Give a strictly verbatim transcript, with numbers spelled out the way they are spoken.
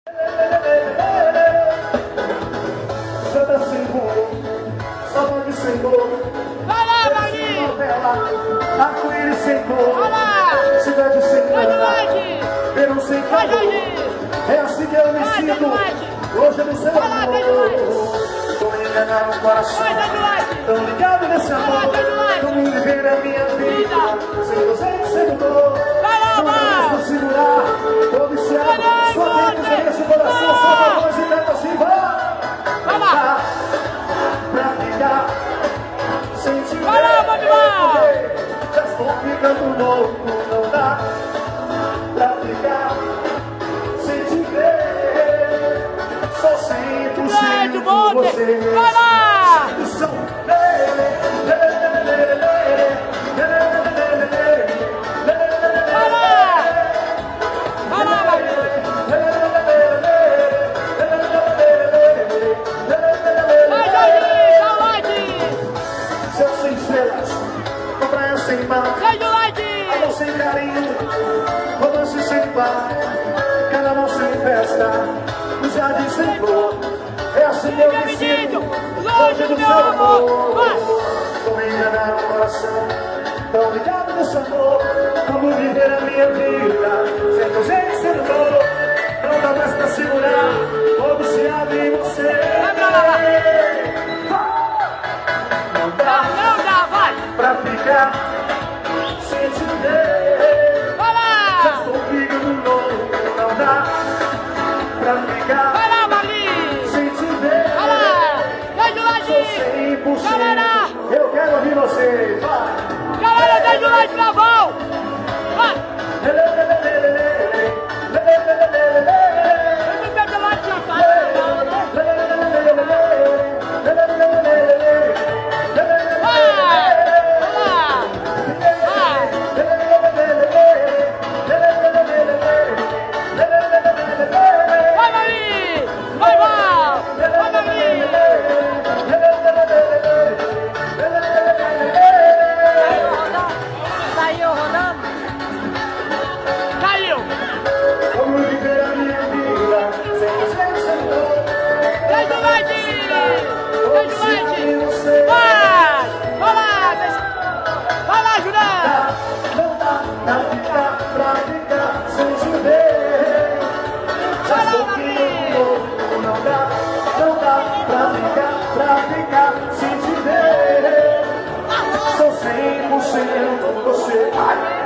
Santa Senhor, Salve Senhor. Vai lá, Marinho! Arco-íris sem cor, Vai lá! cidade sem Vai, cana, Jorge! verão sem Vai, calor. Jorge! É assim que eu me Vai, sinto, Jorge! hoje no seu Vai lá, amor. Jorge! Tô me enganando no coração, Vai, Jorge! tão ligado nesse Vai lá, amor. Jorge! Não me viver a minha vida, sem você sem dor. Vai lá, Não dá mais pra segurar, tô viciado. Vai lá, Só tem que Jorge! esse coração, só pra voz e canta assim, vai. Vai lá! Pra ficar sem te ver. Vai lá, Manuel! Já estou ficando louco, não dá pra ficar sem te ver. Só cem por cento com você. Vai lá! O som. Lê, lê, lê, lê, lê, lê, lê, lê, lê, lê. Vai lá! Vai lá, Marinho! Vai, Jorge! Saúde! Céu sem estrelas, uma praia sem mar, Vai, Jorge! amor sem carinho, romance sem par, carnaval sem festa, no jardim sem flor. É assim que eu me sinto, longe do seu amor. Tô me enganando no coração, tão ligado nesse amor. Como viver a minha vida, sem você sem dor. Não dá mais pra segurar, tô viciado em você. Vai pra lá! Não dá Não dá, vai! pra ficar sem te ver. Vai lá! Estou ficando louco, não dá pra ficar Vai lá, Marinho! sem te ver. Vai lá! Vai, Sou Jorge! cem por cento. Galera! Eu quero ouvir vocês. Vai. Galera, vai, Jorge, travão! Vai! Vem me pegar lá de jantar, travão, né? Vai! Vai lá! Vai! Vai, Marinho! Vai, Val! Vai, Marinho! Saiu rodando? Caiu! Como viver a minha vida sem você, sem dor. Vai, Jorge! Vai, Jorge! Vai! Vai lá! Vai lá, Julião! Não dá pra ficar, pra ficar sem te ver. Já estou ficando louco, não dá, não dá pra ficar, pra ficar sem te ver. Sou cem por cento você.